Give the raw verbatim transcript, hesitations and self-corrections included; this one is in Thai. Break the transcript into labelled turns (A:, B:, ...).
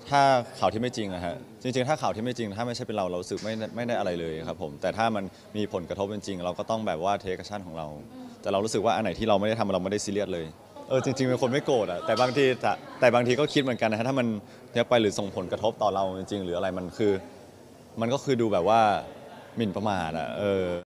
A: ถ้าข่าวที่ไม่จริงอะฮะจริงๆถ้าข่าวที่ไม่จริงถ้าไม่ใช่เป็นเราเรารู้สึกไม่ไม่ได้อะไรเลยครับผมแต่ถ้ามันมีผลกระทบเป็นจริงเราก็ต้องแบบว่าเทคชั่นของเรา แต่เรารู้สึกว่าอันไหนที่เราไม่ได้ทำเราไม่ได้ซีเรียสเลยเออจริงๆเป็นคนไม่โกรธอะแต่บางทีแต่แต่บางทีก็คิดเหมือนกันนะฮะถ้ามันเยอะไปหรือส่งผลกระทบต่อเราจริงๆหรืออะไรมันคือมันก็คือดูแบบว่าหมิ่นประมาทอะเออ